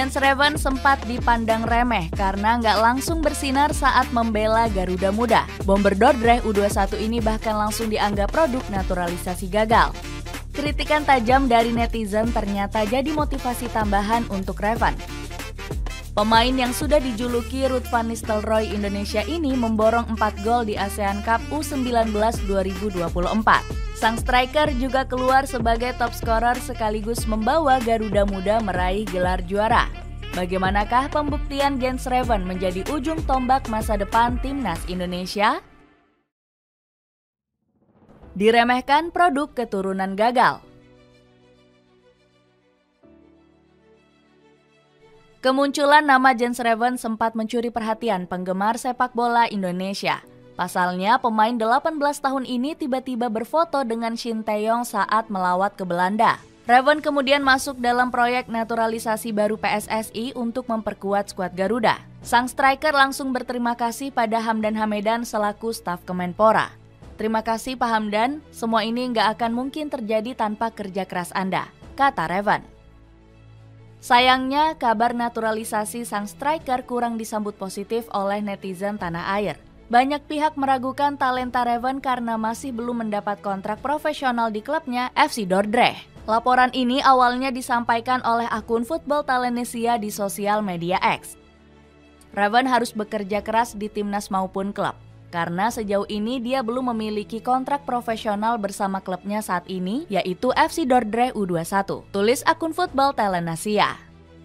Jens Reven sempat dipandang remeh karena nggak langsung bersinar saat membela Garuda Muda. Bomber Dordrecht U21 ini bahkan langsung dianggap produk naturalisasi gagal. Kritikan tajam dari netizen ternyata jadi motivasi tambahan untuk Reven. Pemain yang sudah dijuluki Ruud van Nistelrooy Indonesia ini memborong 4 gol di ASEAN Cup U19 2024. Sang striker juga keluar sebagai top scorer sekaligus membawa Garuda Muda meraih gelar juara. Bagaimanakah pembuktian Jens Reven menjadi ujung tombak masa depan timnas Indonesia? Diremehkan produk keturunan gagal. Kemunculan nama Jens Reven sempat mencuri perhatian penggemar sepak bola Indonesia. Pasalnya, pemain 18 tahun ini tiba-tiba berfoto dengan Shin Tae-yong saat melawat ke Belanda. Reven kemudian masuk dalam proyek naturalisasi baru PSSI untuk memperkuat skuad Garuda. Sang striker langsung berterima kasih pada Hamdan Hamedan selaku staf Kemenpora. "Terima kasih Pak Hamdan, semua ini nggak akan mungkin terjadi tanpa kerja keras Anda," kata Reven. Sayangnya, kabar naturalisasi sang striker kurang disambut positif oleh netizen tanah air. Banyak pihak meragukan talenta Reven karena masih belum mendapat kontrak profesional di klubnya FC Dordrecht. Laporan ini awalnya disampaikan oleh akun Football Telenesia di sosial media X. Reven harus bekerja keras di timnas maupun klub, karena sejauh ini dia belum memiliki kontrak profesional bersama klubnya saat ini, yaitu FC Dordrecht U21, tulis akun Football Telenesia.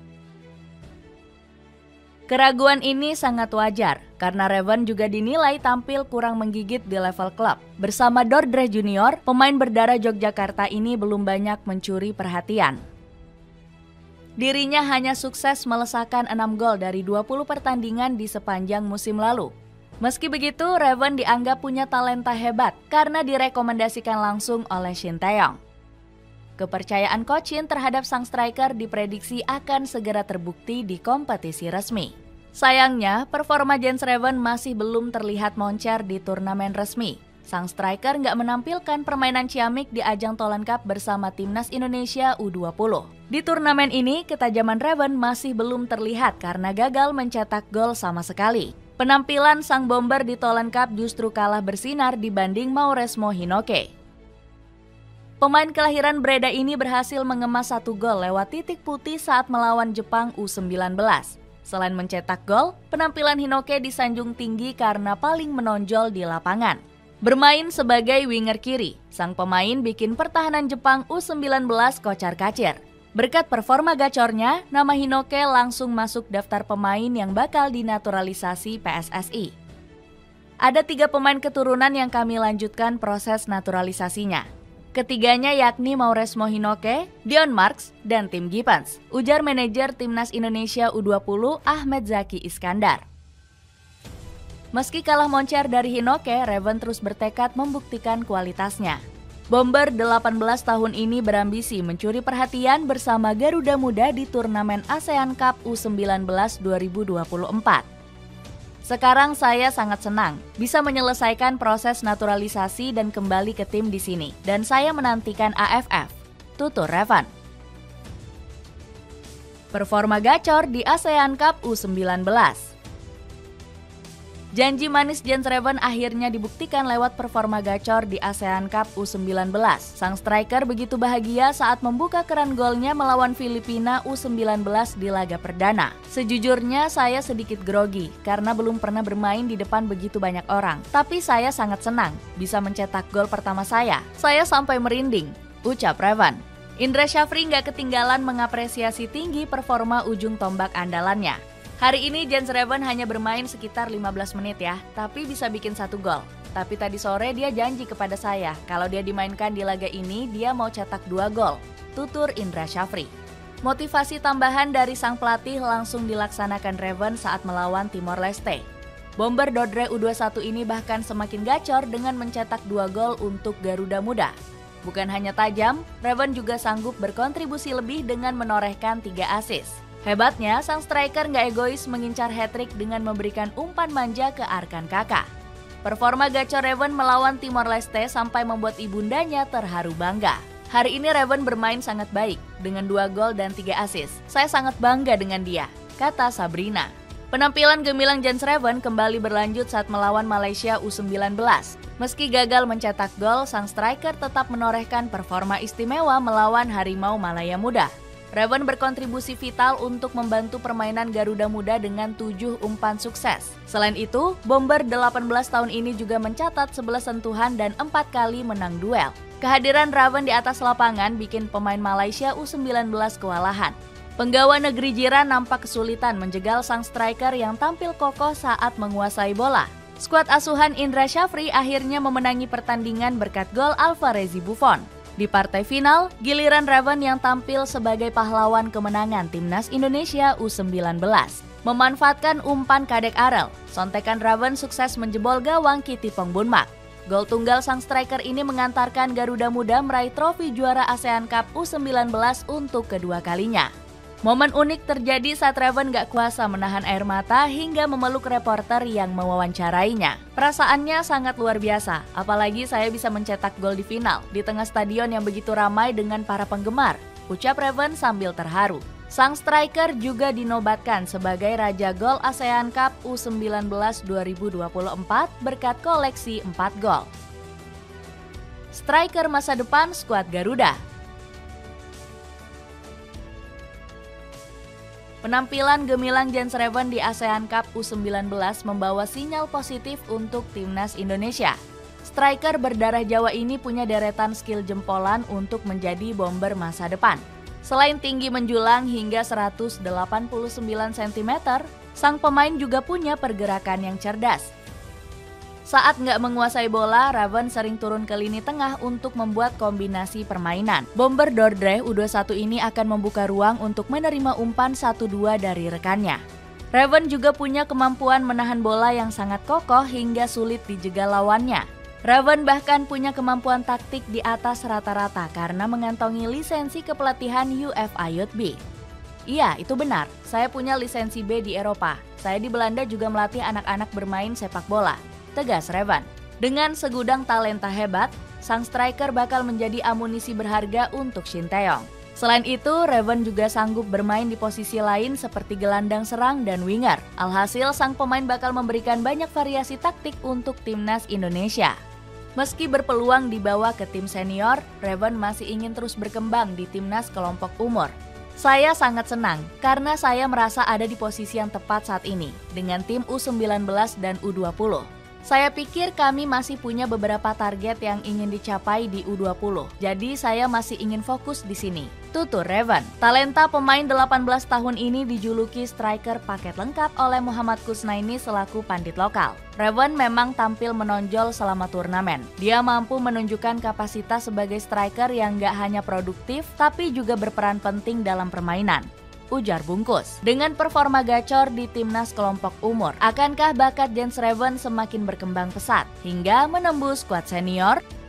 Keraguan ini sangat wajar, karena Reven juga dinilai tampil kurang menggigit di level klub. Bersama Dordrecht Junior, pemain berdarah Yogyakarta ini belum banyak mencuri perhatian. Dirinya hanya sukses melesakkan 6 gol dari 20 pertandingan di sepanjang musim lalu. Meski begitu, Reven dianggap punya talenta hebat karena direkomendasikan langsung oleh Shin Tae-yong. Kepercayaan Coach Shin terhadap sang striker diprediksi akan segera terbukti di kompetisi resmi. Sayangnya, performa Jens Reven masih belum terlihat moncer di turnamen resmi. Sang striker nggak menampilkan permainan ciamik di ajang Tholen Cup bersama timnas Indonesia U20. Di turnamen ini, ketajaman Reven masih belum terlihat karena gagal mencetak gol sama sekali. Penampilan sang bomber di Tholen Cup justru kalah bersinar dibanding Mauresmo Hinoke. Pemain kelahiran Breda ini berhasil mengemas 1 gol lewat titik putih saat melawan Jepang U19. Selain mencetak gol, penampilan Hinoke disanjung tinggi karena paling menonjol di lapangan. Bermain sebagai winger kiri, sang pemain bikin pertahanan Jepang U19 kocar-kacir. Berkat performa gacornya, nama Hinoke langsung masuk daftar pemain yang bakal dinaturalisasi PSSI. Ada 3 pemain keturunan yang kami lanjutkan proses naturalisasinya. Ketiganya yakni Mauresmo Hinoke, Dion Marks, dan Tim Gibbons, ujar manajer Timnas Indonesia U20 Ahmed Zaki Iskandar. Meski kalah moncer dari Hinoke, Reven terus bertekad membuktikan kualitasnya. Bomber 18 tahun ini berambisi mencuri perhatian bersama Garuda Muda di turnamen ASEAN Cup U19 2024. "Sekarang saya sangat senang bisa menyelesaikan proses naturalisasi dan kembali ke tim di sini, dan saya menantikan AFF," tutur Reven. Performa gacor di ASEAN Cup U19. Janji manis Jens Reven akhirnya dibuktikan lewat performa gacor di ASEAN Cup U19. Sang striker begitu bahagia saat membuka keran golnya melawan Filipina U19 di laga perdana. "Sejujurnya saya sedikit grogi karena belum pernah bermain di depan begitu banyak orang. Tapi saya sangat senang bisa mencetak gol pertama saya. Saya sampai merinding," ucap Reven. Indra Syafri nggak ketinggalan mengapresiasi tinggi performa ujung tombak andalannya. "Hari ini Jens Reven hanya bermain sekitar 15 menit ya, tapi bisa bikin 1 gol. Tapi tadi sore dia janji kepada saya, kalau dia dimainkan di laga ini, dia mau cetak 2 gol, tutur Indra Syafri. Motivasi tambahan dari sang pelatih langsung dilaksanakan Reven saat melawan Timor Leste. Bomber Dordrecht U21 ini bahkan semakin gacor dengan mencetak 2 gol untuk Garuda Muda. Bukan hanya tajam, Reven juga sanggup berkontribusi lebih dengan menorehkan 3 assist. Hebatnya, sang striker nggak egois mengincar hat-trick dengan memberikan umpan manja ke rekan kakak. Performa gacor Reven melawan Timor Leste sampai membuat ibundanya terharu bangga. Hari ini Raven bermain sangat baik dengan 2 gol dan 3 assist. Saya sangat bangga dengan dia, kata Sabrina. Penampilan gemilang Jans Raven kembali berlanjut saat melawan Malaysia U19. Meski gagal mencetak gol, sang striker tetap menorehkan performa istimewa melawan Harimau Malaya Muda. Raven berkontribusi vital untuk membantu permainan Garuda Muda dengan 7 umpan sukses. Selain itu, Bomber 18 tahun ini juga mencatat 11 sentuhan dan 4 kali menang duel. Kehadiran Raven di atas lapangan bikin pemain Malaysia U19 kewalahan. Penggawa negeri jiran nampak kesulitan menjegal sang striker yang tampil kokoh saat menguasai bola. Skuad asuhan Indra Syafri akhirnya memenangi pertandingan berkat gol Alvarez Buffon. Di partai final, giliran Raven yang tampil sebagai pahlawan kemenangan Timnas Indonesia U19. Memanfaatkan umpan Kadek Arel, sontekan Raven sukses menjebol gawang Kitipong Bunmak. Gol tunggal sang striker ini mengantarkan Garuda Muda meraih trofi juara ASEAN Cup U19 untuk kedua kalinya. Momen unik terjadi saat Raven gak kuasa menahan air mata hingga memeluk reporter yang mewawancarainya. Perasaannya sangat luar biasa, apalagi saya bisa mencetak gol di final di tengah stadion yang begitu ramai dengan para penggemar, ucap Raven sambil terharu. Sang striker juga dinobatkan sebagai Raja Gol ASEAN Cup U19 2024 berkat koleksi 4 gol. Striker masa depan skuad Garuda. Penampilan gemilang Jans Raven di ASEAN Cup U19 membawa sinyal positif untuk Timnas Indonesia. Striker berdarah Jawa ini punya deretan skill jempolan untuk menjadi bomber masa depan. Selain tinggi menjulang hingga 189 cm, sang pemain juga punya pergerakan yang cerdas. Saat nggak menguasai bola, Raven sering turun ke lini tengah untuk membuat kombinasi permainan. Bomber Dordrecht U21 ini akan membuka ruang untuk menerima umpan 1-2 dari rekannya. Raven juga punya kemampuan menahan bola yang sangat kokoh hingga sulit dijegal lawannya. Raven bahkan punya kemampuan taktik di atas rata-rata karena mengantongi lisensi kepelatihan UEFA Youth B. Iya, itu benar. Saya punya lisensi B di Eropa. Saya di Belanda juga melatih anak-anak bermain sepak bola, tegas Raven. Dengan segudang talenta hebat, sang striker bakal menjadi amunisi berharga untuk Shin Taeyong. Selain itu, Raven juga sanggup bermain di posisi lain seperti gelandang serang dan winger. Alhasil, sang pemain bakal memberikan banyak variasi taktik untuk Timnas Indonesia. Meski berpeluang dibawa ke tim senior, Raven masih ingin terus berkembang di timnas kelompok umur. Saya sangat senang karena saya merasa ada di posisi yang tepat saat ini dengan tim U19 dan U20. Saya pikir kami masih punya beberapa target yang ingin dicapai di U20, jadi saya masih ingin fokus di sini, tutur Raven. Talenta pemain 18 tahun ini dijuluki striker paket lengkap oleh Muhammad Kusnaini selaku pandit lokal. Raven memang tampil menonjol selama turnamen. Dia mampu menunjukkan kapasitas sebagai striker yang gak hanya produktif, tapi juga berperan penting dalam permainan, ujar Bungkus. Dengan performa gacor di timnas kelompok umur, akankah bakat Jans Raven semakin berkembang pesat hingga menembus skuad senior?